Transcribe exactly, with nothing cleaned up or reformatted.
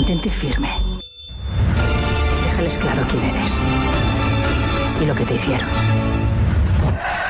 Mantente firme. Déjales claro quién eres y lo que te hicieron.